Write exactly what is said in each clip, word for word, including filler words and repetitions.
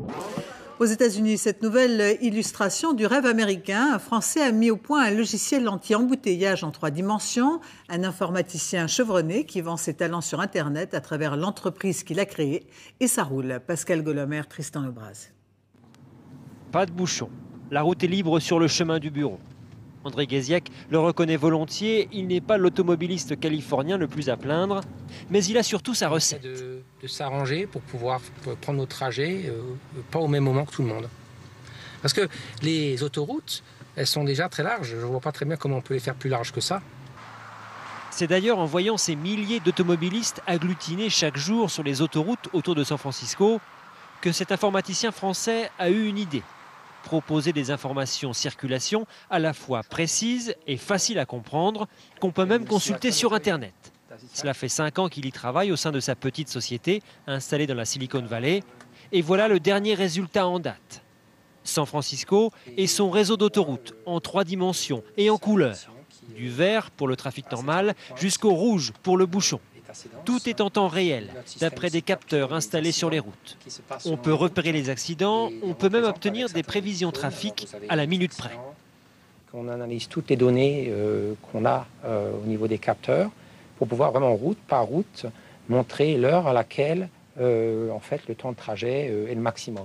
Aux États-Unis, cette nouvelle illustration du rêve américain, un Français a mis au point un logiciel anti-embouteillage en trois dimensions. Un informaticien chevronné qui vend ses talents sur Internet à travers l'entreprise qu'il a créée. Et ça roule. Pascal Golomer, Tristan Lebras. Pas de bouchon. La route est libre sur le chemin du bureau. André Guéziec le reconnaît volontiers, il n'est pas l'automobiliste californien le plus à plaindre, mais il a surtout sa recette. De, de s'arranger pour pouvoir prendre nos trajets, euh, pas au même moment que tout le monde. Parce que les autoroutes, elles sont déjà très larges, je ne vois pas très bien comment on peut les faire plus larges que ça. C'est d'ailleurs en voyant ces milliers d'automobilistes agglutinés chaque jour sur les autoroutes autour de San Francisco que cet informaticien français a eu une idée. Proposer des informations circulation à la fois précises et faciles à comprendre, qu'on peut même consulter sur Internet. Cela fait cinq ans qu'il y travaille au sein de sa petite société installée dans la Silicon Valley. Et voilà le dernier résultat en date. San Francisco et son réseau d'autoroutes en trois dimensions et en couleur. Du vert pour le trafic normal jusqu'au rouge pour le bouchon. Tout est en temps réel, d'après des capteurs installés sur les routes. On peut repérer les accidents, on peut même obtenir des prévisions trafic à la minute près. On analyse toutes les données euh, qu'on a euh, au niveau des capteurs pour pouvoir vraiment route par route montrer l'heure à laquelle euh, en fait, le temps de trajet euh, est le maximum.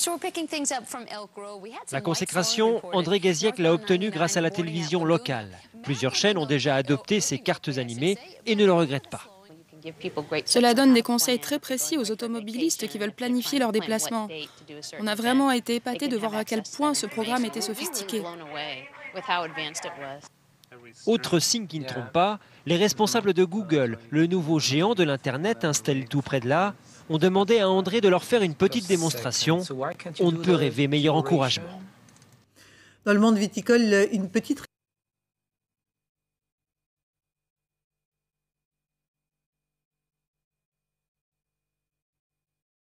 La consécration, André Guéziec l'a obtenue grâce à la télévision locale. Plusieurs chaînes ont déjà adopté ces cartes animées et ne le regrettent pas. Cela donne des conseils très précis aux automobilistes qui veulent planifier leurs déplacements. On a vraiment été épatés de voir à quel point ce programme était sophistiqué. Autre signe qui ne trompe pas, les responsables de Google, le nouveau géant de l'Internet installé tout près de là, ont demandé à André de leur faire une petite démonstration. On ne peut rêver meilleur encouragement. Dans le monde viticole, une petite